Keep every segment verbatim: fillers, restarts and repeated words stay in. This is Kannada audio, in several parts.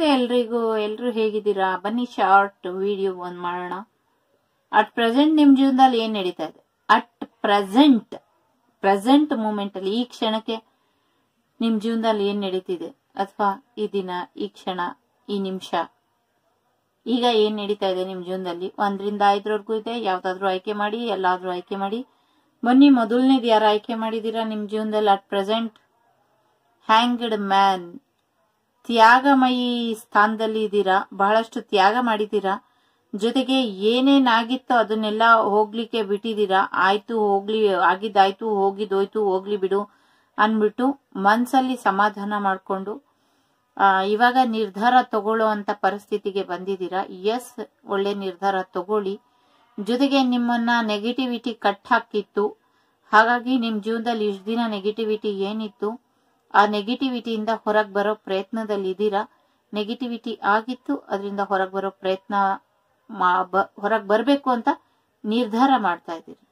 ನಮಸ್ತೆ ಎಲ್ರಿಗೂ. ಎಲ್ರು ಹೇಗಿದ್ದೀರಾ? ಬನ್ನಿ ಶಾರ್ಟ್ ವಿಡಿಯೋ ಒಂದ್ ಮಾಡೋಣ. ಅಟ್ ಪ್ರೆಸೆಂಟ್ ನಿಮ್ ಜೀವನದಲ್ಲಿ ಏನ್ ನಡೀತಾ ಇದೆ? ಅಟ್ ಪ್ರೆಸೆಂಟ್ ಪ್ರೆಸೆಂಟ್ ಮೂಮೆಂಟ್ ಅಲ್ಲಿ ಈ ಕ್ಷಣಕ್ಕೆ ನಿಮ್ ಜೀವನದಲ್ಲಿ ಏನ್ ನಡೀತಿದೆ, ಅಥವಾ ಈ ದಿನ, ಈ ಕ್ಷಣ, ಈ ನಿಮಿಷ, ಈಗ ಏನ್ ನಡೀತಾ ಇದೆ ನಿಮ್ ಜೀವನದಲ್ಲಿ? ಒಂದರಿಂದ ಐದರವರೆಗೂ ಇದೆ. ಯಾವ್ದಾದ್ರು ಆಯ್ಕೆ ಮಾಡಿ, ಎಲ್ಲಾದ್ರೂ ಆಯ್ಕೆ ಮಾಡಿ. ಬನ್ನಿ, ಮೊದಲನೇದು ಯಾರು ಆಯ್ಕೆ ಮಾಡಿದೀರಾ ನಿಮ್ ಜೀವನದಲ್ಲಿ? ಅಟ್ ಪ್ರೆಸೆಂಟ್ ಹ್ಯಾಂಗ್ಡ್ ಮ್ಯಾನ್, ತ್ಯಾಗಮಯಿ ಸ್ಥಾನದಲ್ಲಿ ಇದ್ದೀರಾ. ಬಹಳಷ್ಟು ತ್ಯಾಗ ಮಾಡಿದೀರಾ. ಜೊತೆಗೆ ಏನೇನಾಗಿತ್ತೋ ಅದನ್ನೆಲ್ಲ ಹೋಗ್ಲಿಕ್ಕೆ ಬಿಟ್ಟಿದ್ದೀರಾ. ಆಯ್ತು ಹೋಗ್ಲಿ, ಆಗಿದ್ದಾಯ್ತು, ಹೋಗಿದ್ದೋಯ್ತು, ಹೋಗ್ಲಿ ಬಿಡು ಅನ್ಬಿಟ್ಟು ಮನ್ಸಲ್ಲಿ ಸಮಾಧಾನ ಮಾಡ್ಕೊಂಡು ಆ ಇವಾಗ ನಿರ್ಧಾರ ತಗೊಳ್ಳೋ ಅಂತ ಪರಿಸ್ಥಿತಿಗೆ ಬಂದಿದ್ದೀರಾ. ಎಸ್, ಒಳ್ಳೆ ನಿರ್ಧಾರ ತಗೊಳ್ಳಿ. ಜೊತೆಗೆ ನಿಮ್ಮನ್ನ ನೆಗೆಟಿವಿಟಿ ಕಟ್ ಹಾಕಿತ್ತು. ಹಾಗಾಗಿ ನಿಮ್ ಜೀವನದಲ್ಲಿ ಇಷ್ಟು ದಿನ ನೆಗೆಟಿವಿಟಿ ಏನಿತ್ತು, ಆ ನೆಗೆಟಿವಿಟಿಯಿಂದ ಹೊರಗೆ ಬರೋ ಪ್ರಯತ್ನದಲ್ಲಿ ಇದ್ದೀರಾ. ನೆಗೆಟಿವಿಟಿ ಆಗಿತ್ತು, ಅದರಿಂದ ಹೊರಗೆ ಬರೋ ಪ್ರಯತ್ನ ಹೊರಗೆ ಬರಬೇಕು ಅಂತ ನಿರ್ಧಾರ ಮಾಡ್ತಾ ಇದ್ದೀರಿ.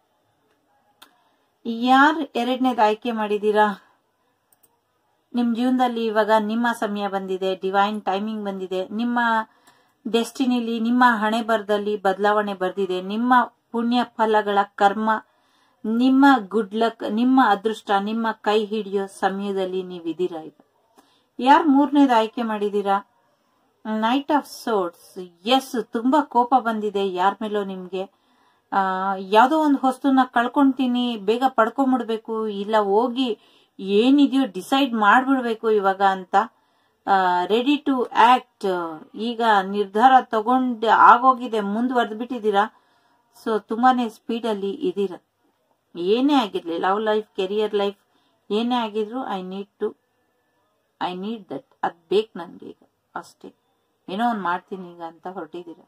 ಯಾರು ಎರಡನೇದು ಆಯ್ಕೆ ಮಾಡಿದೀರಾ? ನಿಮ್ ಜೀವನದಲ್ಲಿ ಇವಾಗ ನಿಮ್ಮ ಸಮಯ ಬಂದಿದೆ, ಡಿವೈನ್ ಟೈಮಿಂಗ್ ಬಂದಿದೆ. ನಿಮ್ಮ ಡೆಸ್ಟಿನಿಲಿ, ನಿಮ್ಮ ಹಣೆ ಬರದಲ್ಲಿ ಬದಲಾವಣೆ ಬರ್ದಿದೆ. ನಿಮ್ಮ ಪುಣ್ಯ ಫಲಗಳ ಕರ್ಮ, ನಿಮ್ಮ ಗುಡ್ ಲಕ್, ನಿಮ್ಮ ಅದೃಷ್ಟ ನಿಮ್ಮ ಕೈ ಹಿಡಿಯೋ ಸಮಯದಲ್ಲಿ ನೀವಿದ್ದೀರಾ. ಈಗ ಯಾರು ಮೂರನೇದು ಆಯ್ಕೆ ಮಾಡಿದೀರಾ? Knight of ಸೋರ್ಡ್ಸ್. ಎಸ್, ತುಂಬಾ ಕೋಪ ಬಂದಿದೆ ಯಾರ ಮೇಲೋ ನಿಮ್ಗೆ. ಆ ಯಾವ್ದೋ ಒಂದು ವಸ್ತುನ ಕಳ್ಕೊಂತೀನಿ, ಬೇಗ ಪಡ್ಕೊಂಡ್ಬಿಡ್ಬೇಕು, ಇಲ್ಲ ಹೋಗಿ ಏನಿದೆಯೋ ಡಿಸೈಡ್ ಮಾಡ್ಬಿಡ್ಬೇಕು ಇವಾಗ ಅಂತ ರೆಡಿ ಟು ಆಕ್ಟ್. ಈಗ ನಿರ್ಧಾರ ತಗೊಂಡ್ ಆಗೋಗಿದೆ, ಮುಂದುವರೆದು ಬಿಟ್ಟಿದ್ದೀರಾ. ಸೊ ತುಂಬಾನೇ ಸ್ಪೀಡ್ ಅಲ್ಲಿ ಇದ್ದೀರಾ. ಏನೇ ಆಗಿರ್ಲಿ, ಲವ್ ಲೈಫ್, ಕೆರಿಯರ್ ಲೈಫ್, ಏನೇ ಆಗಿದ್ರು I need to I need that, ಅದ್ ಬೇಕು ನನ್ಗೆ ಈಗ ಅಷ್ಟೇ, ಏನೋ ಒಂದ್ ಮಾಡ್ತೀನಿ ಈಗ ಅಂತ ಹೊರಟಿದ್ದೀರಾ.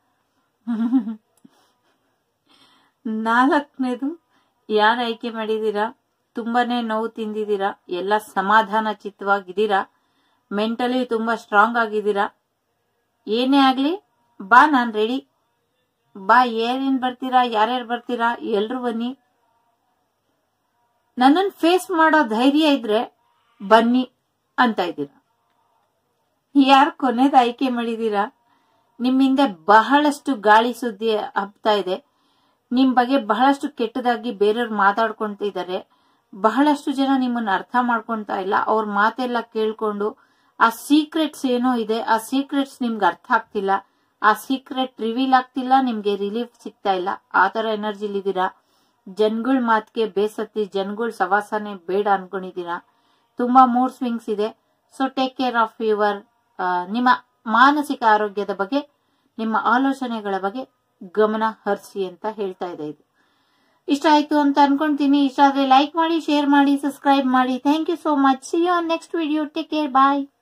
ನಾಲ್ಕನೇದು ಯಾರು ಆಯ್ಕೆ ಮಾಡಿದೀರಾ? ತುಂಬಾನೇ ನೋವು ತಿಂದಿದ್ದೀರಾ. ಎಲ್ಲ ಸಮಾಧಾನ ಚಿತ್ತವಾಗಿದ್ದೀರಾ. ಮೆಂಟಲಿ ತುಂಬಾ ಸ್ಟ್ರಾಂಗ್ ಆಗಿದ್ದೀರಾ. ಏನೇ ಆಗ್ಲಿ, ಬಾ ನಾನ್ ರೆಡಿ, ಬಾ, ಏನೇನ್ ಬರ್ತೀರಾ, ಯಾರ್ಯಾರು ಬರ್ತೀರಾ, ಎಲ್ರು ಬನ್ನಿ, ನನ್ನನ್ನು ಫೇಸ್ ಮಾಡೋ ಧೈರ್ಯ ಇದ್ರೆ ಬನ್ನಿ ಅಂತ ಇದ್ದೀರಾ. ಯಾರು ಕೊನೆದ ಆಯ್ಕೆ ಮಾಡಿದೀರಾ? ನಿಮ್ ಹಿಂದೆ ಬಹಳಷ್ಟು ಗಾಳಿ ಸುದ್ದಿ ಹಬ್ತಾ ಇದೆ. ನಿಮ್ ಬಗ್ಗೆ ಬಹಳಷ್ಟು ಕೆಟ್ಟದಾಗಿ ಬೇರೆಯವ್ರು ಮಾತಾಡ್ಕೊಂತಿದ್ದಾರೆ. ಬಹಳಷ್ಟು ಜನ ನಿಮ್ಮನ್ನ ಅರ್ಥ ಮಾಡ್ಕೊಂತಾ ಇಲ್ಲ. ಅವ್ರ ಮಾತೆಲ್ಲ ಕೇಳ್ಕೊಂಡು ಆ ಸೀಕ್ರೆಟ್ಸ್ ಏನೋ ಇದೆ, ಆ ಸೀಕ್ರೆಟ್ಸ್ ನಿಮ್ಗೆ ಅರ್ಥ ಆಗ್ತಿಲ್ಲ, ಆ ಸೀಕ್ರೆಟ್ ರಿವೀಲ್ ಆಗ್ತಿಲ್ಲ, ನಿಮ್ಗೆ ರಿಲೀಫ್ ಸಿಗ್ತಾ ಇಲ್ಲ. ಆ ತರ ಎನರ್ಜಿಲಿದ್ದೀರಾ. ಜನಗಳ ಮಾತಿಗೆ ಬೇಸತ್ತಿ ಜನಗಳ ಸವಾಸನೆ ಬೇಡ ಅನ್ಕೊಂಡಿದ್ದೀರಾ. ತುಂಬಾ ಮೂಡ್ ಸ್ವಿಂಗ್ಸ್ ಇದೆ. So take care of your ನಿಮ್ಮ ಮಾನಸಿಕ ಆರೋಗ್ಯದ ಬಗ್ಗೆ, ನಿಮ್ಮ ಆಲೋಚನೆಗಳ ಬಗ್ಗೆ ಗಮನ ಹರಿಸಿ ಅಂತ ಹೇಳ್ತಾ ಇದೆ. ಇದು ಇಷ್ಟ ಆಯ್ತು ಅಂತ ಅನ್ಕೊಂತೀನಿ. ಇಷ್ಟ ಆದ್ರೆ ಲೈಕ್ ಮಾಡಿ, ಶೇರ್ ಮಾಡಿ, ಸಬ್ಸ್ಕ್ರೈಬ್ ಮಾಡಿ. Thank you so much. See you on next video. Take care. Bye.